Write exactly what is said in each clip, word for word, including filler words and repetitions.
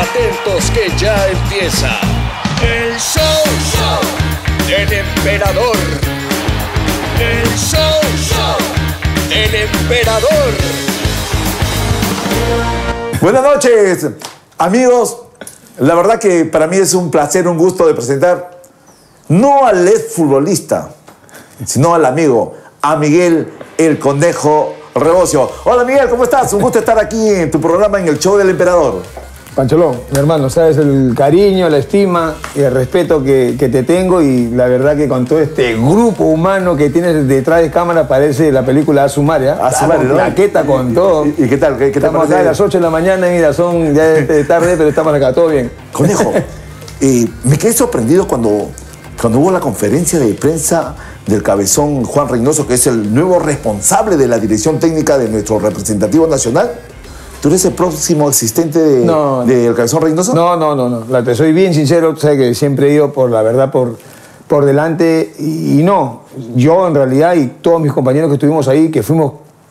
Atentos que ya empieza el show, show del emperador. El show, show del emperador. Buenas noches, amigos. La verdad que para mí es un placer, un gusto de presentar no al ex futbolista, sino al amigo, a Miguel el Conejo Rebocio. Hola Miguel, ¿cómo estás? Un gusto estar aquí en tu programa en el show del emperador. Pancholón, mi hermano, sabes el cariño, la estima y el respeto que, que te tengo, y la verdad que con todo este grupo humano que tienes detrás de cámara parece la película Asumaria. Asumaria, ¿no? Plaqueta con todo. ¿Y, y qué tal? ¿Qué, qué estamos te acá a las ocho de la mañana, mira, son ya de tarde, pero estamos acá, todo bien. Conejo, eh, me quedé sorprendido cuando, cuando hubo la conferencia de prensa del cabezón Juan Reynoso, que es el nuevo responsable de la dirección técnica de nuestro representativo nacional. ¿Tú eres el próximo asistente de, no, del no. cabezón Reynoso? No, no, no, no. La, te soy bien sincero, tú sabes que siempre he ido por la verdad por, por delante, y, y no. Yo en realidad, y todos mis compañeros que estuvimos ahí, que fuimos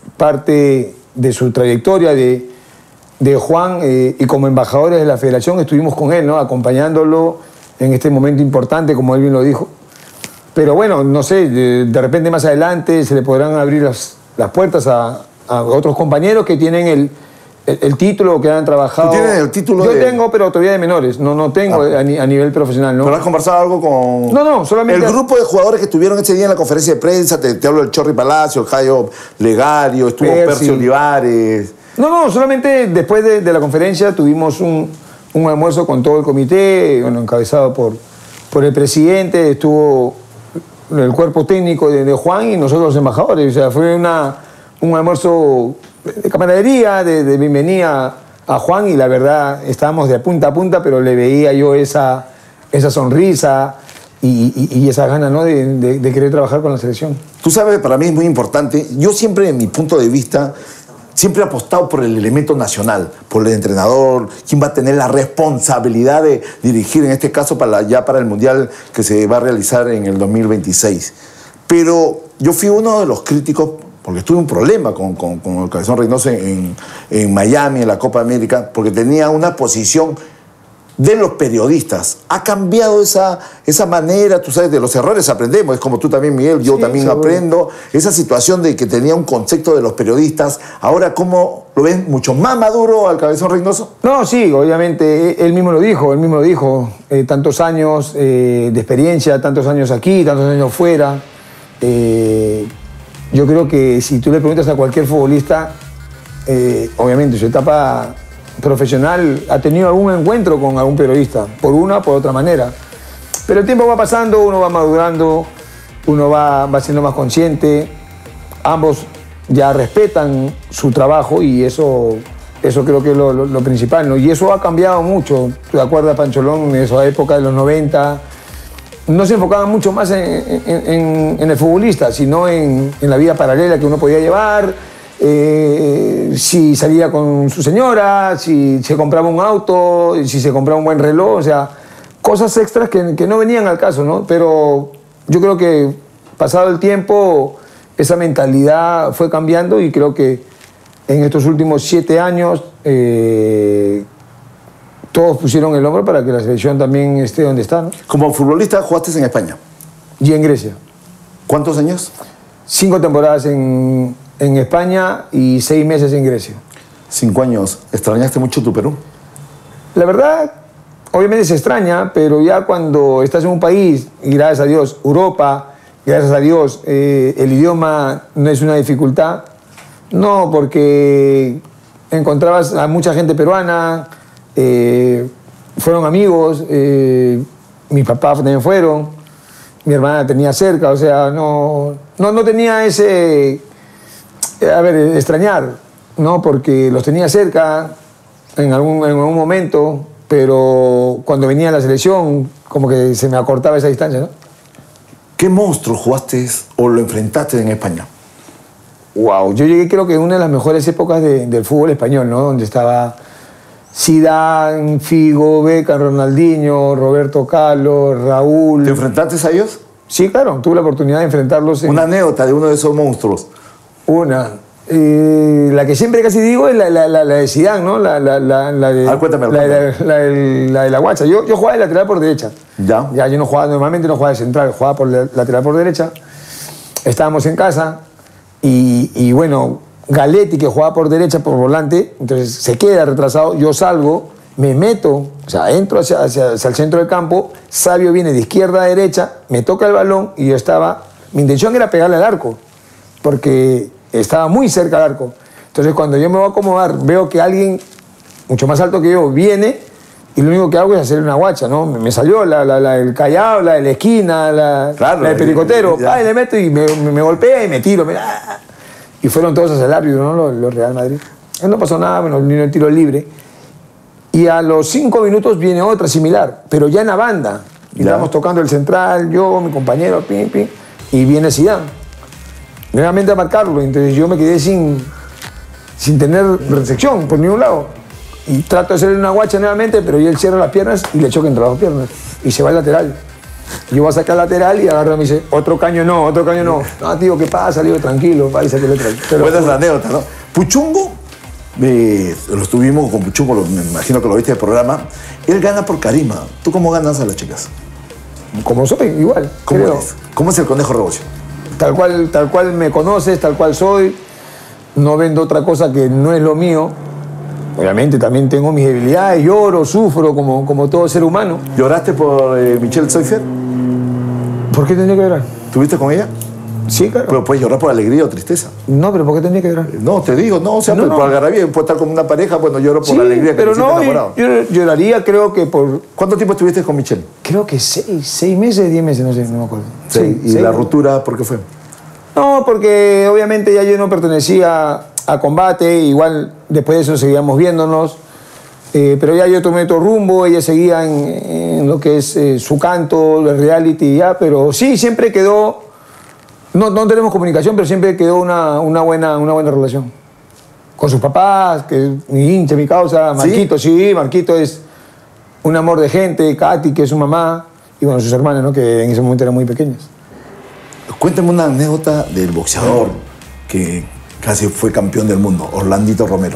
parte de su trayectoria, de, de Juan, eh, y como embajadores de la federación estuvimos con él, ¿no? Acompañándolo en este momento importante, como él bien lo dijo. Pero bueno, no sé, de, de repente más adelante se le podrán abrir las, las puertas a, a otros compañeros que tienen el, el, el título, que han trabajado. ¿Tú tienes el título? Yo de... tengo, pero todavía de menores. No, no tengo ah. a, ni, a nivel profesional, ¿no? ¿Pero has conversado algo con...? No, no, solamente... El grupo de jugadores que estuvieron ese día en la conferencia de prensa, te, te hablo del Chorri Palacio, el Jairo Legario, estuvo Percy, Percy Olivares... No, no, solamente después de, de la conferencia tuvimos un, un almuerzo con todo el comité, bueno, encabezado por, por el presidente, estuvo el cuerpo técnico de, de Juan y nosotros los embajadores. O sea, fue una, un almuerzo de camaradería, de, de bienvenida a Juan, y la verdad estábamos de punta a punta, pero le veía yo esa, esa sonrisa y, y, y esa gana, ¿no? de, de, de querer trabajar con la selección. Tú sabes, para mí es muy importante. Yo siempre, en mi punto de vista, siempre he apostado por el elemento nacional, por el entrenador, quien va a tener la responsabilidad de dirigir, en este caso para, ya para el Mundial que se va a realizar en el dos mil veintiséis. Pero yo fui uno de los críticos, porque tuve un problema con, con, con el cabezón Reynoso en, en Miami, en la Copa América, porque tenía una posición de los periodistas. Ha cambiado esa, esa manera, tú sabes, de los errores aprendemos, es como tú también, Miguel, yo sí, también seguro. aprendo. Esa situación de que tenía un concepto de los periodistas, ahora, ¿cómo lo ven mucho más maduro al cabezón Reynoso? No, sí, obviamente, él mismo lo dijo, él mismo lo dijo, eh, tantos años eh, de experiencia, tantos años aquí, tantos años fuera. Eh, yo creo que si tú le preguntas a cualquier futbolista, eh, obviamente su etapa profesional ha tenido algún encuentro con algún periodista, por una o por otra manera. Pero el tiempo va pasando, uno va madurando, uno va, va siendo más consciente, ambos ya respetan su trabajo, y eso, eso creo que es lo, lo, lo principal, ¿no? Y eso ha cambiado mucho. ¿Te acuerdas, Pancholón, en esa época de los noventa? No se enfocaban mucho más en, en, en, en el futbolista, sino en, en la vida paralela que uno podía llevar. Eh, si salía con su señora, si se compraba un auto, si se compraba un buen reloj, o sea, cosas extras que, que no venían al caso, ¿no? Pero yo creo que pasado el tiempo esa mentalidad fue cambiando, y creo que en estos últimos siete años eh, todos pusieron el hombro para que la selección también esté donde está, ¿no? Como futbolista jugaste en España. Y en Grecia. ¿Cuántos años? Cinco temporadas en... en España y seis meses en Grecia. Cinco años. ¿Extrañaste mucho tu Perú? La verdad, obviamente se extraña, pero ya cuando estás en un país, y gracias a Dios, Europa, gracias a Dios, eh, el idioma no es una dificultad. No, porque encontrabas a mucha gente peruana, eh, fueron amigos, eh, mis papás también fueron, mi hermana tenía cerca, o sea, no, no, no tenía ese... A ver, extrañar, ¿no? Porque los tenía cerca en algún, en algún momento, pero cuando venía la selección, como que se me acortaba esa distancia, ¿no? ¿Qué monstruo jugaste o lo enfrentaste en España? Wow, yo llegué creo que en una de las mejores épocas de, del fútbol español, ¿no? Donde estaba Zidane, Figo, Beckham, Ronaldinho, Roberto Carlos, Raúl. ¿Te enfrentaste a ellos? Sí, claro, tuve la oportunidad de enfrentarlos. En... Una anécdota de uno de esos monstruos. Una. Eh, la que siempre casi digo es la, la, la, la de Zidane, ¿no? La, la, la, la de, ah, cuéntame, la, cuéntame. La, la, la, la de la guacha. Yo, yo jugaba de lateral por derecha. Ya. Ya, yo no jugaba, normalmente no jugaba de central, jugaba por la, lateral por derecha. Estábamos en casa y, y bueno, Galetti, que jugaba por derecha, por volante, entonces se queda retrasado, yo salgo, me meto, o sea, entro hacia, hacia, hacia el centro del campo, Sabio viene de izquierda a derecha, me toca el balón y yo estaba, mi intención era pegarle al arco, porque estaba muy cerca al arco. Entonces cuando yo me voy a acomodar, veo que alguien mucho más alto que yo viene y lo único que hago es hacer una guacha, ¿no? Me, me salió la, la, la, el Callao, la de la esquina, la, claro, la del pericotero, ya. y le meto y me, me, me golpea y me tiro. Me, ¡ah! Y fueron todos hacia el árbitro, ¿no? Los, los Real Madrid. No pasó nada, bueno, vino el tiro libre. Y a los cinco minutos viene otra similar, pero ya en la banda. Y estábamos tocando el central, yo, mi compañero, pim, pim, y viene Zidane. Nuevamente a marcarlo, entonces yo me quedé sin, sin tener recepción por ningún lado. Y trato de hacerle una guacha nuevamente, pero él cierra las piernas y le choca entre las dos piernas. Y se va al lateral. Yo voy a sacar lateral y agarra y me dice, otro caño no, otro caño no. No, tío, ¿qué pasa? Le digo, tranquilo, va y saque el otro. Buenas anécdotas, ¿no? Puchungo, eh, lo estuvimos con Puchungo, lo, me imagino que lo viste en el programa. Él gana por carisma. ¿Tú cómo ganas a las chicas? Como soy, igual. ¿Cómo creo. es? ¿Cómo es el conejo Rebocio? Tal cual, tal cual me conoces, tal cual soy. No vendo otra cosa que no es lo mío. Obviamente también tengo mis debilidades, lloro, sufro como, como todo ser humano. ¿Lloraste por eh, Michelle Seufer? ¿Por qué tendría que llorar? ¿Tuviste con ella? Sí, claro. Pero puedes llorar por alegría o tristeza. No, pero ¿por qué tendría que llorar? No, te digo, no, o sea, No, por, no. por algarabía, puedo estar con una pareja, bueno, lloro por Sí, la alegría que pero te sientes no, enamorado. yo, yo lloraría creo que por... ¿Cuánto tiempo estuviste con Michelle? Creo que seis, seis meses, diez meses, no sé, no me acuerdo. Sí. ¿Y seis la meses. ruptura por qué fue? No, porque obviamente ya yo no pertenecía a combate, igual después de eso seguíamos viéndonos, eh, pero ya yo tomé otro rumbo, ella seguía en, en lo que es eh, su canto, el reality, ya, pero sí, siempre quedó, no, no tenemos comunicación, pero siempre quedó una, una, buena, una buena relación. Con sus papás, que es mi hincha, mi causa, Marquito, sí, sí Marquito es un amor de gente, Katy, que es su mamá, y bueno, sus hermanas, ¿no? Que en ese momento eran muy pequeñas. Cuéntame una anécdota del boxeador que casi fue campeón del mundo, Orlandito Romero.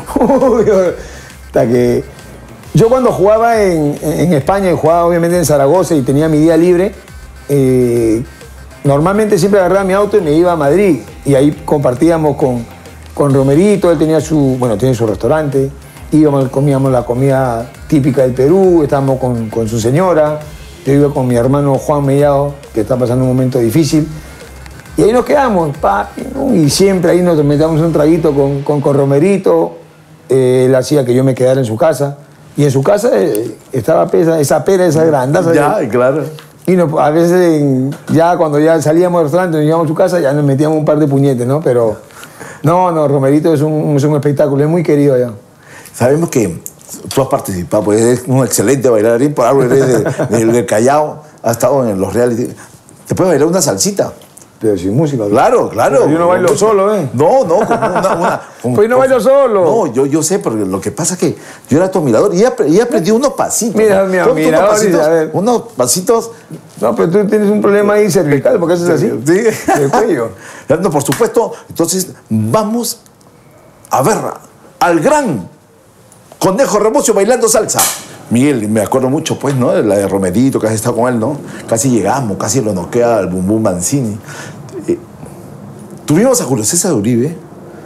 Hasta que yo cuando jugaba en, en España, y jugaba obviamente en Zaragoza y tenía mi día libre, eh, normalmente siempre agarraba mi auto y me iba a Madrid. Y ahí compartíamos con, con Romerito, él tenía su, bueno, tiene su restaurante, íbamos, comíamos la comida típica del Perú, estábamos con, con su señora, yo iba con mi hermano Juan Mellado, que está pasando un momento difícil. Y ahí nos quedamos, papi, ¿no? Y siempre ahí nos metíamos un traguito con, con, con Romerito. Eh, él hacía que yo me quedara en su casa. Y en su casa eh, estaba pesa, esa pera, esa grandaza. Ya, y claro. Y nos, a veces, en- ya cuando ya salíamos del restaurante, nos íbamos a su casa, ya nos metíamos un par de puñetes, ¿no? Pero, no, no, Romerito es un, es un espectáculo, es muy querido allá. Sabemos que tú has participado, pues eres un excelente bailarín, por algo eres de- de- del Callao, has estado en los reality. ¿Te puedes bailar una salsita? Pero sin música. ¿no? Claro, claro. Pero yo no bailo solo, ¿eh? No, no, como una... una como- Pues no bailo solo. No, yo, yo sé, porque lo que pasa es que yo era tu admirador y ella, ella aprendió unos pasitos. Mira, ¿no? mi Tú- tú unos admirador, pasitos, dice, a ver. unos pasitos... No, pero tú tienes un problema ahí cervical, porque haces así. Sí. El cuello. No, por supuesto. Entonces, vamos a ver al gran Conejo Rebocio bailando salsa. Miguel, me acuerdo mucho, pues, ¿no? La de Romerito, que has estado con él, ¿no? Casi llegamos, casi lo noquea al Bum Bum Mancini. Eh, tuvimos a Julio César Uribe.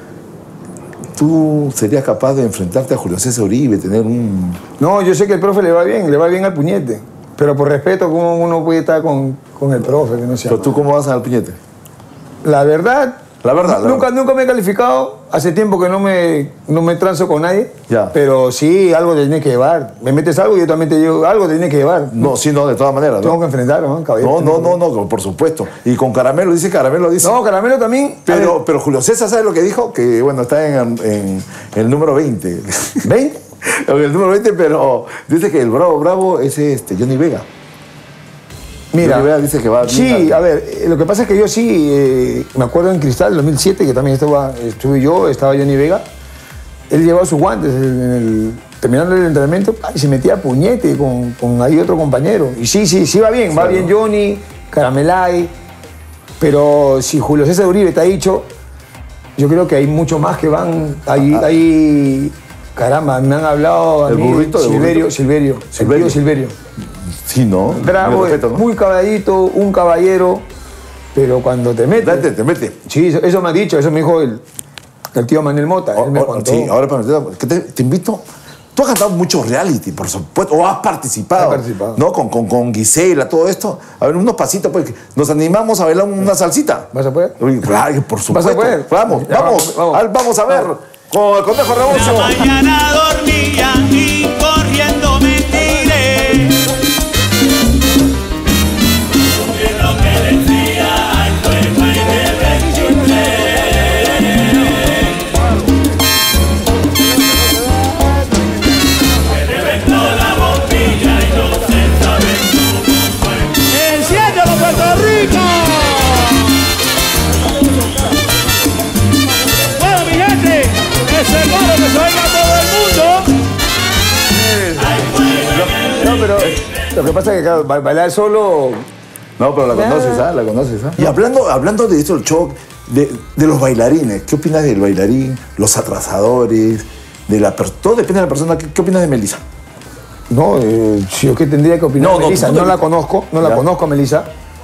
¿Tú serías capaz de enfrentarte a Julio César Uribe, tener un... No, yo sé que el profe le va bien, le va bien al puñete. Pero por respeto, ¿cómo uno puede estar con, con el profe? Que no sea. Pero tú, ¿cómo vas al puñete? La verdad, La verdad, la nunca, verdad. nunca me he calificado. Hace tiempo que no me, no me transo con nadie. Ya. Pero sí, algo te tienes que llevar. Me metes algo y yo también te digo, algo te tienes que llevar. No, sí, no, de todas maneras, Tengo ¿no? que enfrentar, ¿no? Caballero. No, no, no, no, por supuesto. Y con Caramelo, dice Caramelo, dice... No, Caramelo también. Pero, pero Julio César, ¿sabes lo que dijo? Que, bueno, está en, en el número veinte. ¿veinte? En el número veinte, pero dice que el bravo, bravo es este, Johnny Vega. Mira, Johnny Vega dice que va bien sí, alto. a ver, eh, lo que pasa es que yo sí, eh, me acuerdo en Cristal, dos mil siete, que también estaba, estuve yo, estaba Johnny Vega, él llevaba sus guantes en el, terminando el entrenamiento y se metía a puñete con, con ahí otro compañero. Y sí, sí, sí va bien, va Claro. bien Johnny, Caramelay, pero si Julio César Uribe te ha dicho, yo creo que hay muchos más que van. Hay, ah. hay caramba, me han hablado a ¿El mí, burrito? Silverio, ¿El Silverio, Silverio? Silverio, Silverio. Sí, ¿no? Bravo, respeto, ¿no? Muy caballito, un caballero, pero cuando te mete... Date, te mete. Sí, eso, eso me ha dicho, eso me dijo el, el tío Manuel Mota. O, él me o, contó. Sí, ahora te, te, te invito... Tú has cantado mucho reality, por supuesto, o has participado, He participado. ¿no? Con, con, con Gisela, todo esto. A ver, unos pasitos, pues, nos animamos a bailar una salsita. ¿Vas a poder? Claro, por supuesto. ¿Vas a poder? Vamos, Ya, vamos, vamos, vamos. vamos a ver. Con el Conejo Rebozo. La mañana dormía y corriendo me tiré. Lo que decía al fuego y me registré. Me reventó la bombilla y no se sabe cómo fue. ¡Enciéndelo, Puerto Rico! Bueno, mi gente, ese coro que se oiga a todo el mundo. No, pero lo que pasa es que, claro, bailar solo... No, pero la conoces, ¿ah? La conoces, ¿ah? Y hablando, hablando de eso, el show, de, de los bailarines, ¿qué opinas del bailarín, los atrasadores, de la per- todo depende de la persona? ¿Qué, qué opinas de Melissa? No, eh, si yo qué tendría que opinar No, de no, Melissa, tú no, te- la conozco, no Ya. la conozco a Melissa.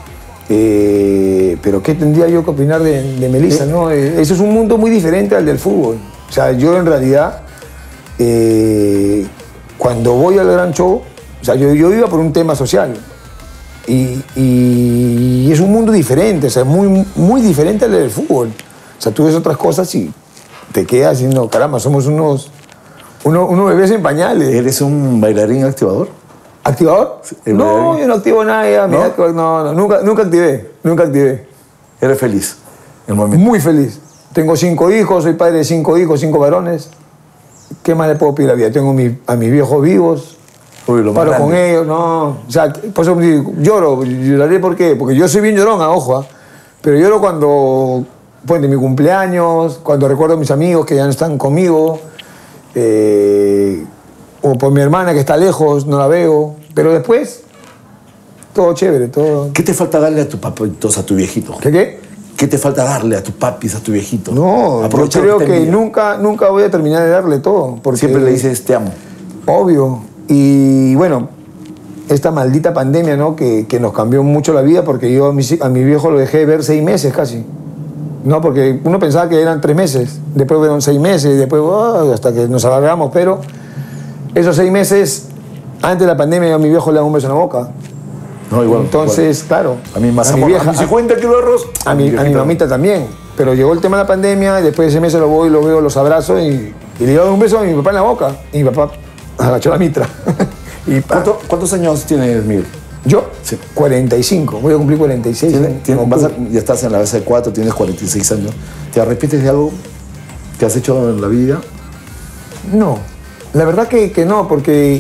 Eh, pero ¿qué tendría yo que opinar de, de Melissa? Sí. ¿No? Eh, eso es un mundo muy diferente al del fútbol. O sea, yo en realidad, eh, cuando voy al gran show, o sea, yo, yo iba por un tema social. Y, y es un mundo diferente, o sea, muy, muy diferente al del fútbol. O sea, tú ves otras cosas y te quedas diciendo, caramba, somos unos, unos, unos bebés en pañales. ¿Eres un bailarín activador? ¿Activador? el No, bailarín. yo no activo nada. Ya, ¿No? mira, no, no, nunca, nunca activé, nunca activé. ¿Eres feliz en el momento? Muy feliz. Tengo cinco hijos, soy padre de cinco hijos, cinco varones. ¿Qué más le puedo pedir a la vida? Tengo mi- a mis viejos vivos, Uy, lo más paro con grande. ellos, no. O sea, por eso digo, lloro, lloraré ¿por qué? Porque yo soy bien llorón, a ojo, ¿ah? Pero lloro cuando, pues, de mi cumpleaños, cuando recuerdo a mis amigos que ya no están conmigo, eh, o por mi hermana que está lejos, no la veo. Pero después, todo chévere, todo... ¿Qué te falta darle a tu papitos, a tu viejito? ¿Qué qué? ¿Qué te falta darle a tus papis, a tu viejito? No, Aprovecha yo creo lo está que en vida. nunca, nunca voy a terminar de darle todo. Porque, Siempre le dices, te amo. Obvio. Y bueno, esta maldita pandemia, ¿no? Que, que nos cambió mucho la vida porque yo a mi, a mi viejo lo dejé de ver seis meses casi. No, porque uno pensaba que eran tres meses, después fueron seis meses, después oh, hasta que nos alargamos, pero esos seis meses, antes de la pandemia, yo a mi viejo le daba un beso en la boca. No, igual. Entonces, claro, igual. A mí más a mi amor. vieja, a mis cincuenta kilos de arroz. a mi, a mi viejita. mamita también. Pero llegó el tema de la pandemia y después de ese mes lo voy, lo veo, los abrazo y, y le doy un beso a mi papá en la boca. Y mi papá agachó la mitra. y pa, ¿Cuánto- ¿Cuántos años tienes, Miguel? yo, Sí. cuarenta y cinco, voy a cumplir cuarenta y seis. Tienes- en tienes- vas a- octubre. ya estás en la base de cuatro, tienes cuarenta y seis años. ¿Te arrepientes de algo que has hecho en la vida? No, la verdad que, que no, porque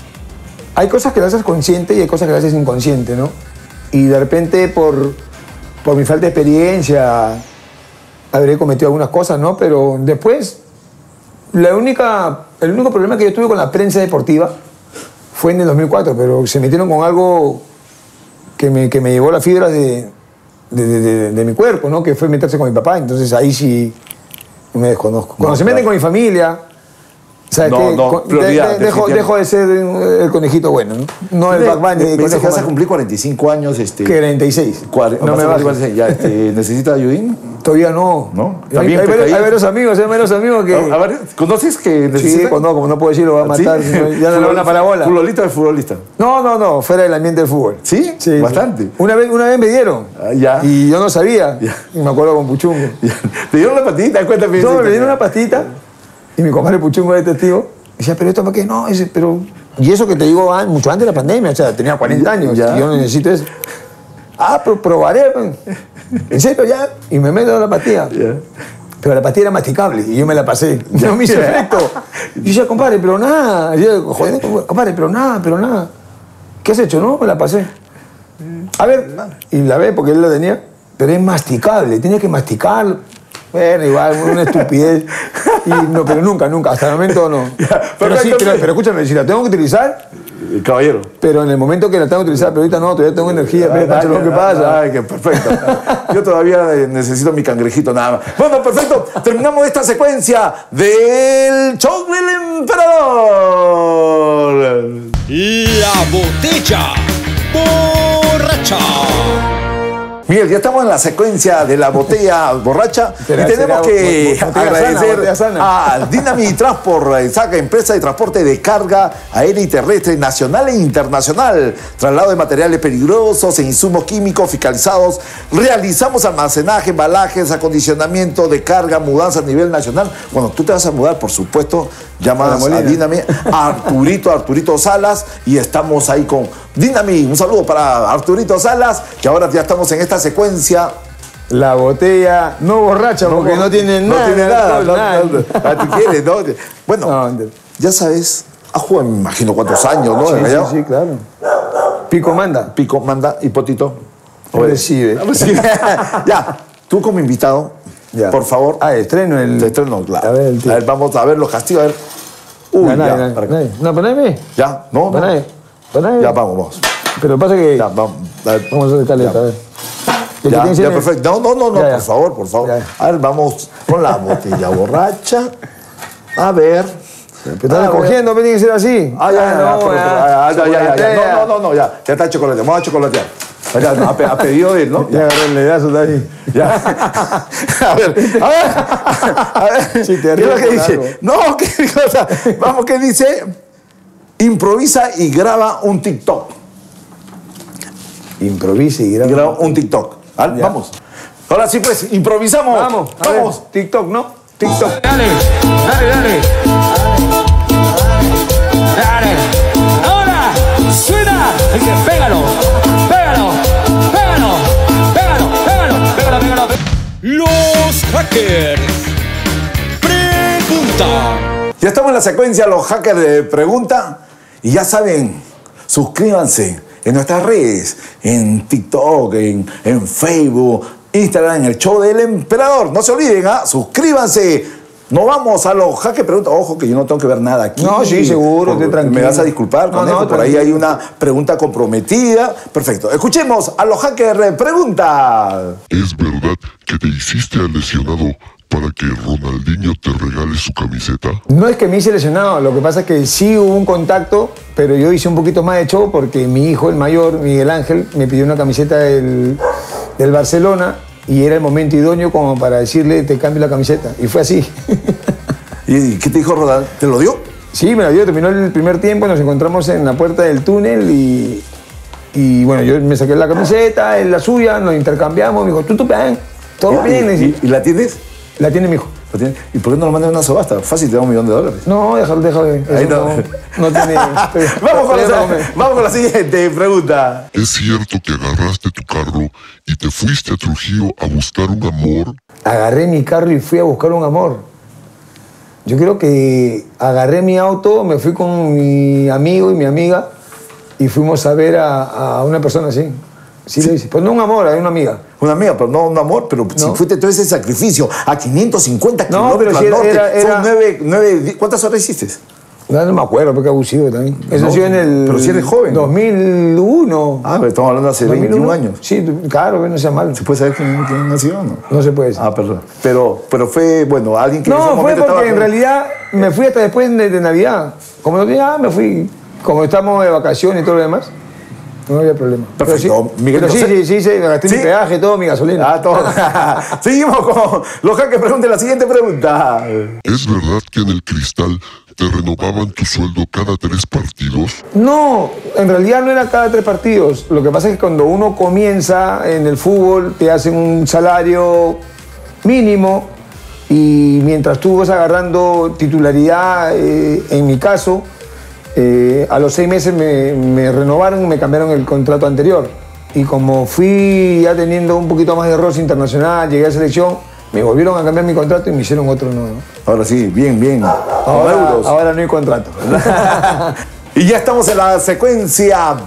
hay cosas que las haces consciente y hay cosas que las haces inconsciente, ¿no? Y de repente por, por mi falta de experiencia habré cometido algunas cosas, ¿no? Pero después, la única, el único problema que yo tuve con la prensa deportiva fue en el dos mil cuatro, pero se metieron con algo que me, que me llevó las fibras de, de, de- de- de mi cuerpo, ¿no? Que fue meterse con mi papá, entonces ahí sí me desconozco. Cuando No, se meten claro. con mi familia, ¿sabes No, qué? no, Con- prioridad, de- dejo, definitivamente. dejo de ser el conejito bueno, ¿no? No el Me- Bad Bunny, me, el me dice conejo que vas a malo. cumplir cuarenta y cinco años. Este, cuarenta y seis. cuare- No vas me a bajes. cumplir cuarenta y seis. Ya, este, ¿necesita ayudín? Todavía no. ¿No? Hay, Está bien, hay varios, pecadillo. hay varios amigos, hay varios amigos que... A, a ver, ¿conoces que Sí, necesita? pues no, como no puedo decir, lo va a matar, ¿Sí? si no, ya no le van a parabola. ¿Futbolista o futbolista? No, no, no, fuera del ambiente del fútbol. ¿Sí? Sí, Bastante. sí. Una vez, una vez me dieron. Ah, ya. Y yo no sabía. Ya. Y me acuerdo con Puchungo. ¿Te dieron la patita? Cuéntame. No, esa me dieron historia. una pastita y mi compadre Puchungo de testigo. Decía, pero esto para qué no, ese, pero. Y eso que te digo ah, mucho antes de la pandemia, o sea, tenía cuarenta años. Ya. Y yo no necesito eso. Ah, pero probaré. man. En serio, ya. Y me meto la pastilla. Ya. Pero la pastilla era masticable y yo me la pasé. No me hizo efecto. Y yo decía, compadre, pero nada. Y yo, joder, compadre, pero nada, pero nada. ¿Qué has hecho? No, me la pasé. A ver, y la ve porque él la tenía, pero es masticable, tenía que masticarlo. Bueno, igual, una estupidez. Y no, pero nunca, nunca, hasta el momento no. pero Pero, sí, entonces- pero, pero escúchame, si la tengo que utilizar, el caballero. Pero en el momento que la tengo utilizada, pero ahorita no, todavía tengo energía. Ay, Pancho, ay, ¿qué pasa? Ay, que perfecto. Yo todavía necesito mi cangrejito nada más. Bueno, perfecto. Terminamos esta secuencia del show del emperador. La botella borracha. Miguel, ya estamos en la secuencia de la botella borracha Será, y tenemos será, que botella agradecer sana, botella sana. a Dynami Transport, saca empresa de transporte de carga aérea y terrestre nacional e internacional, traslado de materiales peligrosos e insumos químicos fiscalizados. Realizamos almacenaje, embalajes, acondicionamiento de carga, mudanza a nivel nacional. Cuando tú te vas a mudar, por supuesto, llamas a Dynami, a Arturito, Arturito Salas, y estamos ahí con Dynami. Un saludo para Arturito Salas, que ahora ya estamos en esta secuencia. La botella no borracha, porque no, no tiene no nada. Tiene nada, no, nada. no, no, ¿tú quieres, no? Bueno, No, ya sabes, ha jugado, me imagino, cuántos años, ¿no? Sí, sí, sí, claro. Pico manda. Pico manda y Potito Recibe. Recibe. Ya, tú como invitado, Ya. por favor. Ah, estreno el... Te estreno, claro. A ver, el a ver, vamos a ver los castigos, a ver. Uy, No, ya, nadie, nadie, para acá. nadie. No, poneme. Ya, no, no. Poneme. Poneme. Ya, vamos, vamos. Pero pasa que... Ya, vamos. A ver. Vamos a hacer caleta, Ya. a ver. El Ya, que tiene ya, cien- perfecto. No, no, no, no, Ya, ya. por favor, por favor. Ya. A ver, vamos con la botella borracha. A ver. Pero estás A ver. escogiendo, tiene que ser así. Ah, ya, ya, ya, no, pero- ya. pero- ah, ya, ya, ya, ya. Chocolatea. No, no, no, no, ya. Ya está chocolate. Vamos a chocolatear. Ya, no, ha, pe- ha pedido él, ¿no? Ya agarré el dedazo de ahí. Ya. A ver, a ver. A ver. Sí, te ¿Qué es ríes lo que por dice? algo. No, ¿qué cosa? Vamos, ¿qué dice? Improvisa y graba un TikTok. Improvise y Y graba. graba un TikTok. ¿Vale? Ya. Vamos. Ahora sí, pues, improvisamos. Vamos, a Vamos. ver, TikTok, ¿no? TikTok. Dale, dale, dale. Dale. Ahora, suena. Hay que pégalo, pégalo, pégalo, pégalo, pégalo, pégalo, pégalo. Los hackers preguntan. Ya estamos en la secuencia Los Hackers de Pregunta. Y ya saben, suscríbanse en nuestras redes, en TikTok, en, en Facebook, Instagram, en el show del emperador. No se olviden, ¿ah? Suscríbanse. No vamos a Los Hackers Pregunta. Ojo que yo no tengo que ver nada aquí. No, sí, seguro, Por- esté tranquilo. Me vas a disculpar con No, eso. no, Por ahí tranquilo. hay una pregunta comprometida. Perfecto. Escuchemos a Los Hackers de Pregunta. ¿Es verdad que te hiciste al lesionado para que Ronaldinho te regale su camiseta? No es que me hice lesionado, lo que pasa es que sí hubo un contacto, pero yo hice un poquito más de show porque mi hijo, el mayor, Miguel Ángel, me pidió una camiseta del, del Barcelona y era el momento idóneo como para decirle, te cambio la camiseta. Y fue así. ¿Y qué te dijo Rodal? ¿Te lo dio? Sí, me la dio, terminó el primer tiempo, nos encontramos en la puerta del túnel y, y bueno, yo me saqué la camiseta, él la suya, nos intercambiamos, me dijo, tú, tú, bien, todo ¿Y- bien. le ¿Y, dije. y la tienes? La tiene mi hijo. ¿La tienes? ¿Y por qué no lo mandas en una subasta? Fácil, te da un millón de dólares. No, déjalo, déjalo. eso Ahí no. no, no tiene... Vamos con, Pero la, no me- vamos con la siguiente pregunta. ¿Es cierto que agarraste tu carro y te fuiste a Trujillo a buscar un amor? Agarré mi carro y fui a buscar un amor. Yo creo que agarré mi auto, me fui con mi amigo y mi amiga y fuimos a ver a, a una persona así. Sí, lo hice. Pues no un amor, a una amiga. Una amiga, pero no un amor, pero si No. fuiste todo ese sacrificio a quinientos cincuenta No, kilómetros pero sí al norte, era- era- son nueve, nueve, die- ¿cuántas horas hiciste? No, no me acuerdo, porque abusivo también. Eso No, sí en el... pero si eres joven. dos mil uno. Ah, pero estamos hablando de hace ¿dos mil uno? veintiún años. Sí, claro, no sea malo. ¿Se puede saber quién, quién nació o no? No se puede decir. Ah, perdón. Pero, pero fue, bueno, alguien que en ese No, fue momento porque estaba en con- realidad me fui hasta después de, de Navidad. Como no tenía, ah, me fui. Como estamos de vacaciones y todo lo demás, no había problema. Perfecto. Pero sí, Miguel, pero sí, entonces- sí, sí, sí, me gasté ¿Sí? mi peaje, todo, mi gasolina. Ah, todo. Seguimos con los hackers. Pregunten la siguiente pregunta. ¿Es verdad que en el Cristal te renovaban tu sueldo cada tres partidos? No, en realidad no era cada tres partidos. Lo que pasa es que cuando uno comienza en el fútbol, te hacen un salario mínimo y mientras tú vas agarrando titularidad, eh, en mi caso, eh, a los seis meses me, me renovaron y me cambiaron el contrato anterior. Y como fui ya teniendo un poquito más de roce internacional, llegué a selección, me volvieron a cambiar mi contrato y me hicieron otro nuevo. Ahora sí, bien, bien. Con Ahora, euros. ahora no hay contrato. Y ya estamos en la secuencia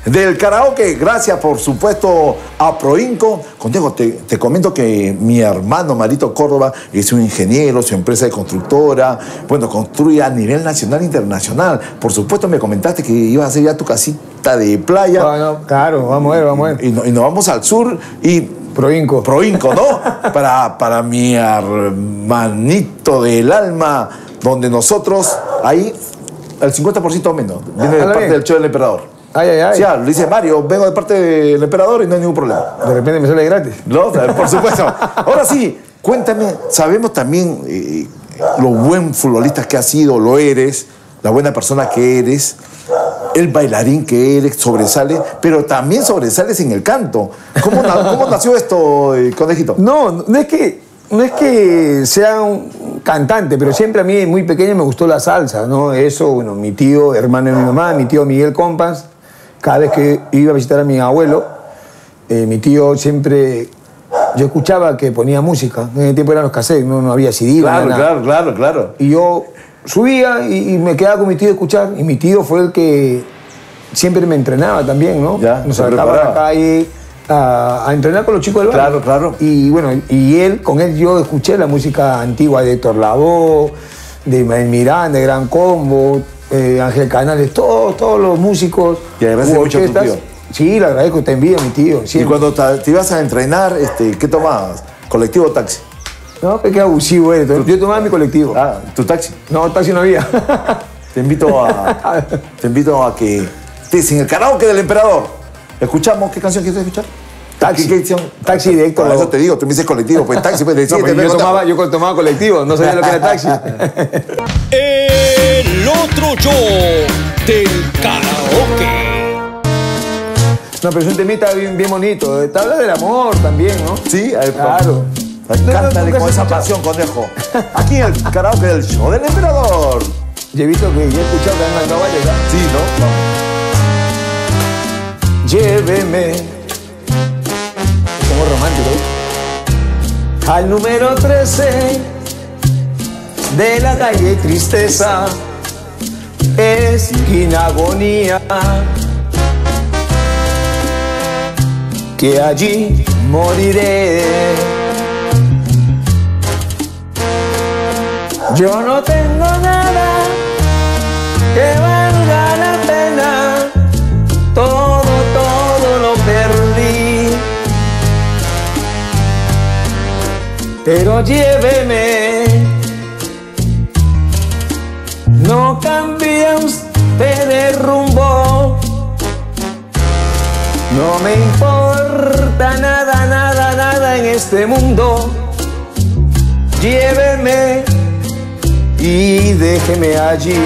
del karaoke. Gracias, por supuesto, a Proinco. Contigo, te, te comento que mi hermano Marito Córdoba es un ingeniero, su empresa de constructora. Bueno, construye a nivel nacional e internacional. Por supuesto, me comentaste que ibas a hacer ya tu casita de playa. Bueno, claro, vamos a ver, vamos a ver. Y, y nos vamos al sur y... Proinco. Proinco, ¿no? para, para mi hermanito del alma, donde nosotros, ahí, el cincuenta por ciento menos, viene de parte bien. del show del emperador. Ay, ay, ay. Sí, ah, lo dice Mario, vengo de parte del emperador y no hay ningún problema. De repente me sale gratis. No, por supuesto. Ahora sí, cuéntame, sabemos también eh, lo buen futbolista que has sido, lo eres, la buena persona que eres, el bailarín que eres, sobresale, pero también sobresales en el canto. ¿Cómo, cómo nació esto, eh, Conejito? No, no es que, no es que sea un cantante, pero siempre a mí, muy pequeño, me gustó la salsa, ¿no? Eso, bueno, mi tío, hermano de mi mamá, mi tío Miguel Compas, cada vez que iba a visitar a mi abuelo, eh, mi tío siempre... Yo escuchaba que ponía música. En el tiempo eran los cassettes, no, no había C D. Claro, no nada. claro, claro, claro. Y yo subía y, y me quedaba con mi tío a escuchar. Y mi tío fue el que siempre me entrenaba también, ¿no? Ya, nos se sacaba a la preparaba. calle a, a entrenar con los chicos del barrio. Claro, claro. Y bueno, y él, con él yo escuché la música antigua de Héctor Lavoe, de Manuel Miranda, de Gran Combo, eh, Ángel Canales, todos, todos los músicos. Y agradeces mucho a tu tío. Sí, le agradezco, te envidia mi tío. Siempre. Y cuando te, te ibas a entrenar, este, ¿qué tomabas? ¿Colectivo o taxi? No, que qué abusivo eres. Yo tomaba mi colectivo. Ah, ¿tu taxi? No, taxi no había. Te invito a, te invito a que estés en el karaoke del emperador. Escuchamos, ¿qué canción quieres escuchar? Taxi. ¿Qué, qué canción? Taxi de Héctor Por eso Lavoe. te digo, tú me dices colectivo, pues taxi, pues decís. No, pero yo, tomaba, yo tomaba colectivo, no sabía lo que era taxi. El otro yo del karaoke. No, pero es un temita bien, bien bonito. Te habla del amor también, ¿no? Sí, a ver, Claro. cántale ¿Nunca con has esa escuchado? pasión, conejo. Aquí en el karaoke del show del emperador. Yo he visto que ya he escuchado que han cantado varias, ¿verdad? Sí, ¿no? Lléveme. Como romántico, ¿eh? Al número trece de la calle Tristeza, esquina Agonía, que allí moriré. Yo no tengo nada que valga la pena, todo, todo lo perdí. Pero lléveme, no cambie usted de rumbo. No me importa nada, nada, nada en este mundo. Lléveme y déjeme allí.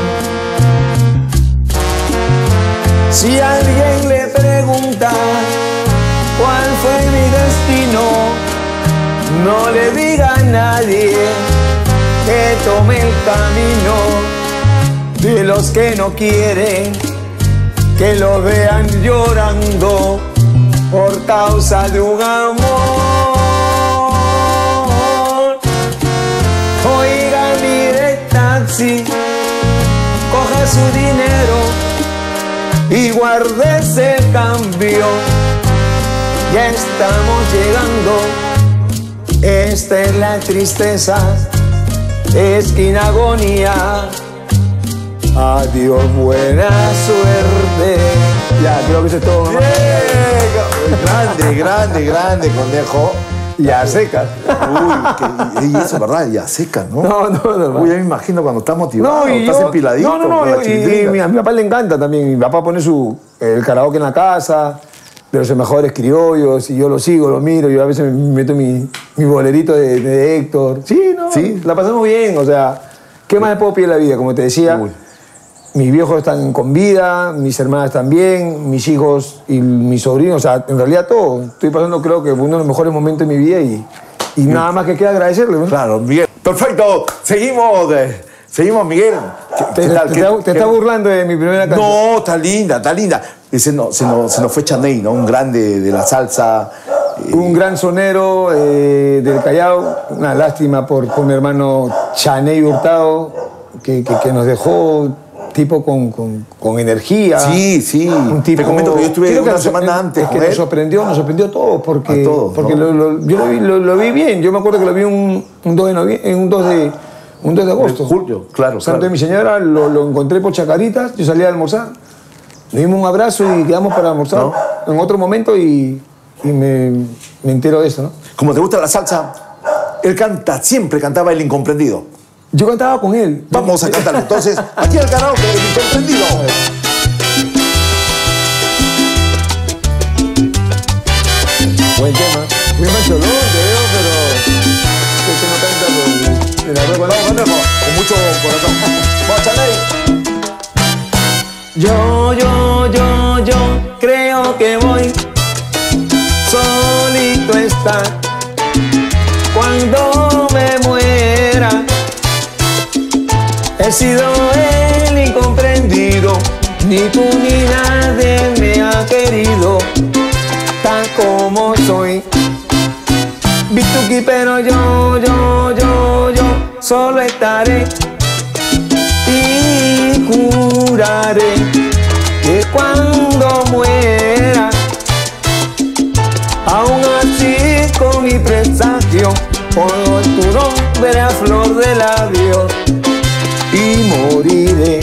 Si alguien le pregunta cuál fue mi destino, no le diga a nadie que tome el camino de los que no quieren que lo vean llorando por causa de un amor. Oiga, mire, taxi, coja su dinero y guarde ese cambio. Ya estamos llegando, esta es la tristeza, esquina Agonía. Adiós, buena suerte. Ya, creo que eso es todo, mamá. Grande, grande, grande, conejo. Ya secas. Uy, que, y eso, ¿verdad? Ya seca, ¿no? No, no, no. Uy, ya me imagino cuando estás motivado, No, y estás yo- empiladito. No, no, no. con la y- y, chilindrina. mi- a mi papá le encanta también. Mi papá pone su, el karaoke en la casa, de los mejores criollos, y yo lo sigo, lo miro. Yo a veces me meto mi, mi bolerito de, de Héctor. Sí, ¿no? Sí. La pasamos bien, o sea, ¿qué más le puedo pedir en la vida? Como te decía, Uy. mis viejos están con vida, mis hermanas también, mis hijos y mis sobrinos, o sea, en realidad todo. Estoy pasando, creo que, uno de los mejores momentos de mi vida y, y nada más que queda agradecerle, ¿no? Claro, Miguel. Perfecto. Seguimos, eh, seguimos, Miguel. ¿Qué- Te, qué tal? te- ¿Qué- te- te qué- estás burlando de mi primera canción. No, está linda, está linda. Dice, no, se, nos, se nos fue Chaney, ¿no? Un grande de la salsa. eh, Un gran sonero eh, del Callao, una lástima por, por mi hermano Chaney Hurtado, que, que, que nos dejó tipo con, con, con energía. Sí, sí. Un tipo, te comento que yo estuve creo una nos- semana es- antes Es que con nos él. sorprendió, nos sorprendió a todos, porque, A todos, porque ¿no? lo, lo- yo lo vi, lo, lo vi bien. Yo me acuerdo que lo vi un, un dos de noviembre, un dos de, un dos de agosto. De julio, claro, Santo claro. de mi señora, lo, lo encontré por Chacaritas, yo salí a almorzar. Nos dimos un abrazo y quedamos para almorzar en otro momento y, y me, me entero de eso, ¿no? Como te gusta la salsa, él canta, siempre cantaba El Incomprendido. Yo cantaba con él. Vamos a cantarlo. Entonces, aquí al karaoke, El Incomprendido. Buen tema. Muy macholón, te veo, pero que se no canta con, en la ropa. Vamos a cantarlo con mucho corazón. Vamos, Chaney. Yo, yo, yo, yo creo que voy solito estar cuando me muera. He sido el incomprendido, ni tú ni nadie me ha querido, tan como soy. Bituki, pero yo, yo, yo, yo solo estaré y juraré que cuando muera, aún así con mi presagio, pongo tu nombre a flor de labios y moriré.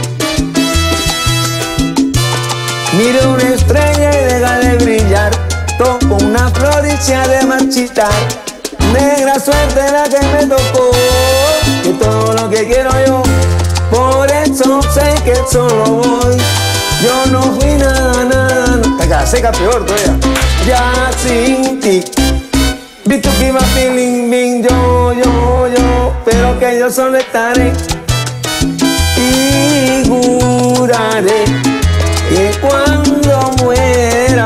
Mire una estrella y deja de brillar, toco una flor y se ha de marchitar. Negra suerte la que me tocó, que todo lo que quiero yo, por eso sé que solo voy. Yo no fui nada, nada, no. Acá, seca peor todavía. Ya sin ti. Vi tu que iba feeling bien, yo, yo, yo, pero que yo solo estaré y juraré que cuando muera,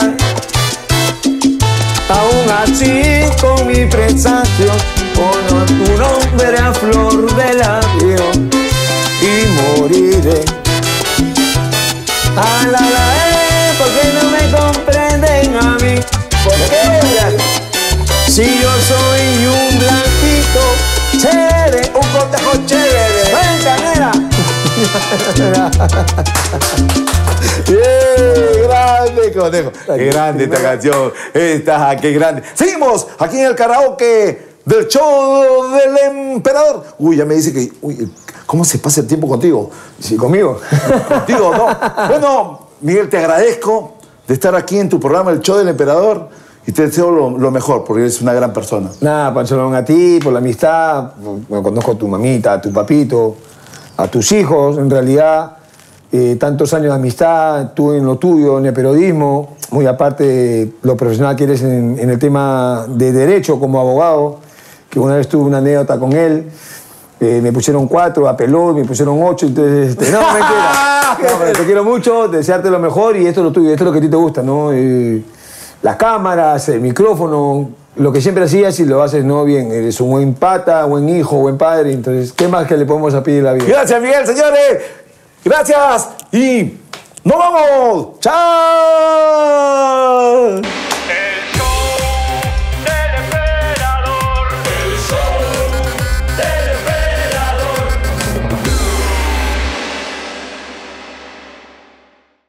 aún así con mi presagio, pongo tu nombre a flor de labio y moriré. A la la, eh, ¿por qué no me comprenden a mí? ¿Por qué? Si yo soy un blanquito chévere, un cortejo chévere. ¡Ven, canera! ¡Bien! ¡Grande, conejo! ¡Qué grande esta canción! Esta, ¡qué grande! Seguimos aquí en el karaoke del show del emperador. Uy, ya me dice que... Uy, ¿cómo se pasa el tiempo contigo? Sí, conmigo. Contigo, ¿no? Bueno, Miguel, te agradezco de estar aquí en tu programa El Show del Emperador y te deseo lo, lo mejor, porque eres una gran persona. Nada, Pancholón, a ti, por la amistad. Bueno, conozco a tu mamita, a tu papito, a tus hijos, en realidad. Eh, tantos años de amistad, tú en lo tuyo, en el periodismo, muy aparte de lo profesional que eres en, en el tema de derecho como abogado, que una vez tuve una anécdota con él. Eh, me pusieron cuatro, apeló, me pusieron ocho, entonces... Este, no, mentira. No, pero te quiero mucho, desearte lo mejor y esto es lo tuyo, esto es lo que a ti te gusta, ¿no? Eh, las cámaras, el micrófono, lo que siempre hacías y lo haces, ¿no? Bien, eres un buen pata, buen hijo, buen padre, entonces, ¿qué más que le podemos pedir a la vida? Gracias, Miguel, señores. Gracias y nos vamos. ¡Chao!